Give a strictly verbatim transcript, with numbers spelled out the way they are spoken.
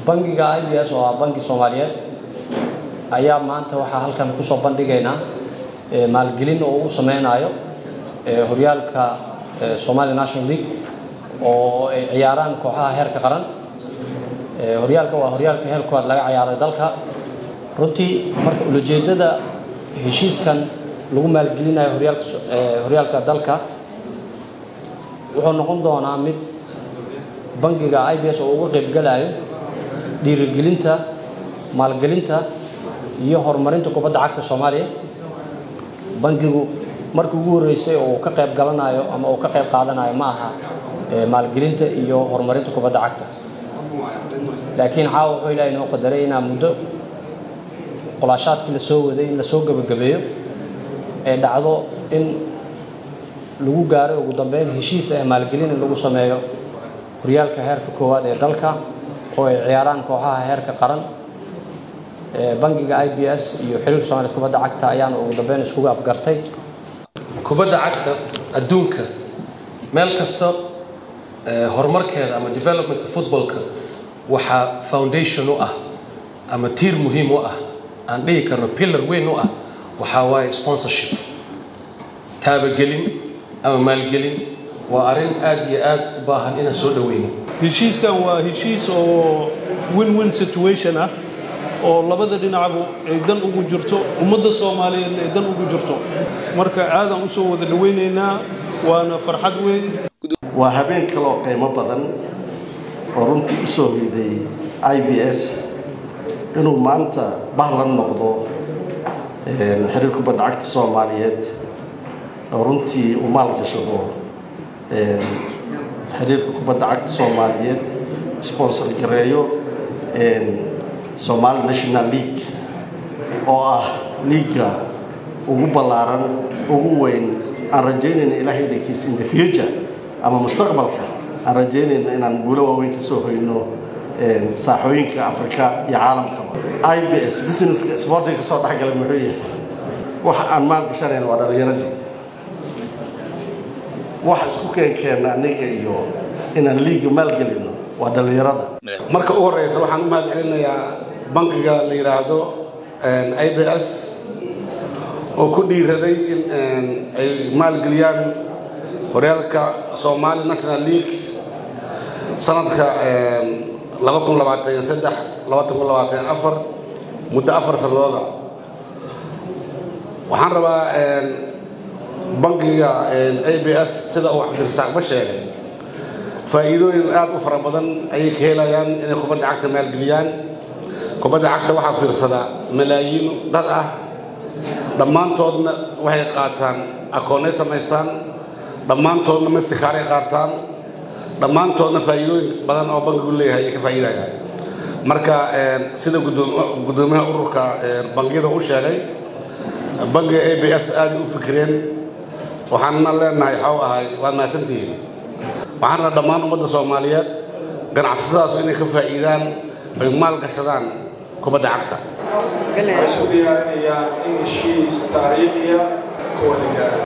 bangiga I B S oo ah bangi Soomaaliyeed ayaa maanta waxa halkan ku soo bandhigaynaa maalgelin oo uu sameynayo horyaalka Somali National League oo ay ciyaaraan kooxaha heerka qaran horyaalka waa horyaalka heerka laga ciyaaray dalka runtii marka ujeedada heshiiskan lagu maalgelinayo horyaalka horyaalka dalka wuxuu noqon doonaa mid bangiga I B S oo uga qayb galayo dhiirigelinta maalgelinta iyo horumarinta kubadda cagta Soomaaliya bangigu markii ugu horeysay oo ka qayb galanayo ama oo ka qayb qaadanayo ma aha maalgelinta iyo horumarinta kubadda cagta laakiin caawa wuxuu ilaahay noo qadaray inaan muddo qolashaadkii la soo waday in la soo gabagabeeyo ee dhacdo in lagu gaaro ugu dambeyn heshiis ah maalgelin lagu sameeyo horyaalka heerka koowaad ee dalka oo ay ciyaaraan kooxaha heerka qaran bangiga I B S iyo xiriirka Soomaaliyeed kubadda cagta ayaana ugu dambeyn isku afgartay kubadda cagta adduunka meel kasta horumarkeeda ama developmentka footballka waxa foundation u ah ama tiir muhiim u ah aan dhihi karno pillar weyn u ah waxa waaye sponsorship taabagelin ama maalgelin waa arin aad iyo aad u baahan in soo dhaweyno heshiiskan waa heshiis oo win-win situation ah oo labada dhinacba ay dan ugu jirto ummadda Soomaaliyeed ay dan ugu jirto marka aadan u soo wada dhaweyneynaa waana farxad weyn waa habeen kale oo qiimo badan oo runtii u soo hiday I B S inuu maanta bahlan noqdo xiriirka kubadda cagta Soomaaliyeed oo runtii u maalgashado xiriirka kubadda cagta Soomaaliyeed sponsor gareeyo Somali National League oo ah liiga ugu ballaaran ugu weyn aan rajaynayna ilaahay dadkiisa in the future ama mustaqbalka aan rajaynayna inaan guulo waaweyn ka soo hoyno saaxooyinka Afrika iyo caalamka I B S businesska sportiga soo dhaxgalay muxuu yahay waxa aan maal gashanayna waa dhalinyarada waxa isku keenkeena aniga iyo inaan liiga maalgelino waa dhalinyarada marka ugu horeysa waxaan u mahadcelinayaa bangiga la yiraahdo I B S oo ku dhiiraday in ay maalgeliyaan horyaalka Somali National League sanadka laba kun labaatan iyo saddex laba kun labaatan iyo afar muddo afar sanadood waxaan rabaa bangiga I B S sida uu Cabdirasaaq ba sheegay faa'iidooyin aad u fara badan ay ka helayaan inay kubadda cagta maalgeliyaan kubadda cagta waxa fiirsada malaayiin dad ah dhammaantoodna waxay qaataan akoonay samaystaan dhammaantoodna mastercard ay qaataan dhammaantoodna faa'iidooyin badan oo bangigu leeyahay ka faa'iidayaan marka sida gudoomiyaha ururka bangiyada uu sheegay bangiga I B S aad u fikreen waxaanna leenahay xaw ahay waa maasantiin waxaana dhammaan ummadda Soomaaliyeed ganacsadaas inay ka faa'iidaan ay maal gashadaan kubadda cagta waxay isku diyaarinayaan in heshiis taariikhiya kooda gaara